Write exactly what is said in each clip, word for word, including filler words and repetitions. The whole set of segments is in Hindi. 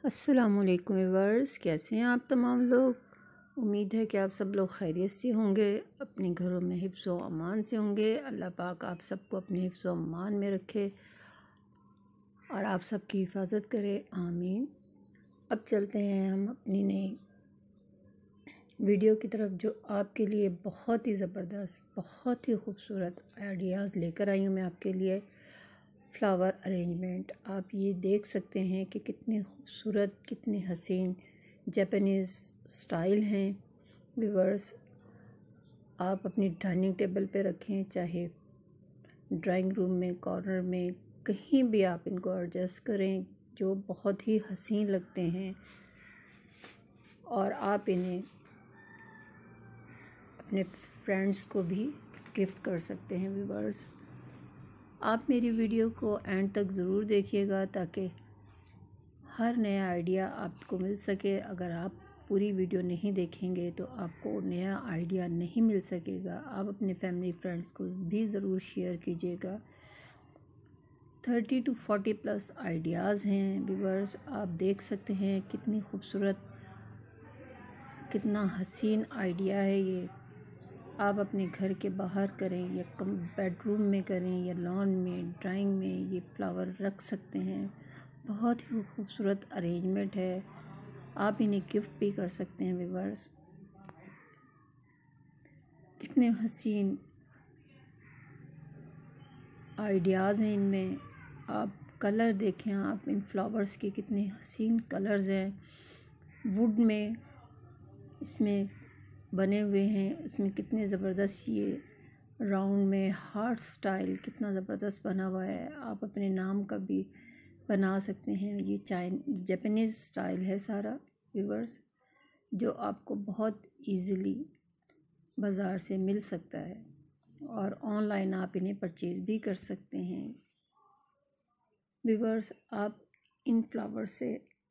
अस्सलामुअलैकुम व्यूअर्स, कैसे हैं आप तमाम लोग। उम्मीद है कि आप सब लोग खैरियत से होंगे, अपने घरों में हिफ्ज़ व अमान से होंगे। अल्लाह पाक आप सबको अपने हिफ्ज़ व अमान में रखे और आप सबकी हिफाजत करे, आमीन। अब चलते हैं हम अपनी नई वीडियो की तरफ, जो आपके लिए बहुत ही ज़बरदस्त, बहुत ही खूबसूरत आइडियाज़ लेकर आई हूँ मैं आपके लिए। फ्लावर अरेंजमेंट आप ये देख सकते हैं कि कितने खूबसूरत, कितने हसीन जापानीज़ स्टाइल हैं व्यूअर्स। आप अपनी डाइनिंग टेबल पे रखें, चाहे ड्राइंग रूम में, कॉर्नर में, कहीं भी आप इनको एडजस्ट करें, जो बहुत ही हसीन लगते हैं। और आप इन्हें अपने फ्रेंड्स को भी गिफ्ट कर सकते हैं व्यूअर्स। आप मेरी वीडियो को एंड तक ज़रूर देखिएगा ताकि हर नया आइडिया आपको मिल सके। अगर आप पूरी वीडियो नहीं देखेंगे तो आपको नया आइडिया नहीं मिल सकेगा। आप अपने फैमिली फ्रेंड्स को भी ज़रूर शेयर कीजिएगा। Thirty two forty plus ideas हैं व्यूअर्स। आप देख सकते हैं कितनी खूबसूरत, कितना हसीन आइडिया है ये। आप अपने घर के बाहर करें या कम बेडरूम में करें या लॉन में, ड्राइंग में ये फ्लावर रख सकते हैं। बहुत ही खूबसूरत अरेंजमेंट है। आप इन्हें गिफ्ट भी कर सकते हैं व्यूअर्स। कितने हसीन आइडियाज़ हैं इनमें। आप कलर देखें, आप इन फ्लावर्स के कितने हसीन कलर्स हैं। वुड में इसमें बने हुए हैं, इसमें कितने ज़बरदस्त ये राउंड में हार्ट स्टाइल कितना ज़बरदस्त बना हुआ है। आप अपने नाम का भी बना सकते हैं। ये चाइन जापानीज़ स्टाइल है सारा व्यूअर्स, जो आपको बहुत इजीली बाज़ार से मिल सकता है और ऑनलाइन आप इन्हें परचेज़ भी कर सकते हैं व्यूअर्स। आप इन फ्लावर से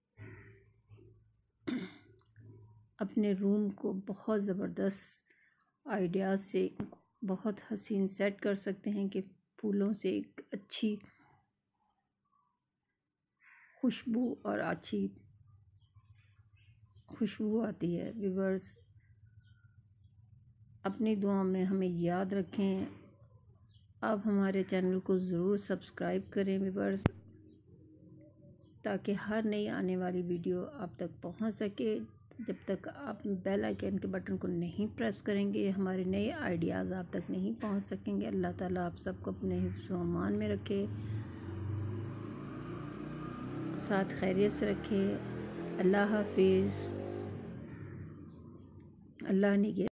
अपने रूम को बहुत ज़बरदस्त आइडियाज़ से बहुत हसीन सेट कर सकते हैं कि फूलों से एक अच्छी खुशबू और अच्छी खुशबू आती है व्यूअर्स। अपनी दुआ में हमें याद रखें। आप हमारे चैनल को ज़रूर सब्सक्राइब करें व्यूअर्स, ताकि हर नई आने वाली वीडियो आप तक पहुंच सके। जब तक आप बेल आइकन के बटन को नहीं प्रेस करेंगे, हमारे नए आइडियाज़ आप तक नहीं पहुंच सकेंगे। अल्लाह ताला आप सबको अपने हिफ्ज़ व अमान में रखे, साथ खैरियत से रखे। अल्लाह हाफिज़। अल्लाह ने